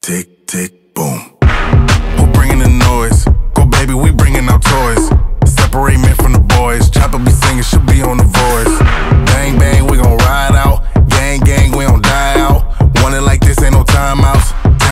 tick, tick, boom. Who bringing the noise? Go baby, we bringing our toys. Separate men from the boys. Chopper be singing, she'll be on the voice. Bang, bang, we gon'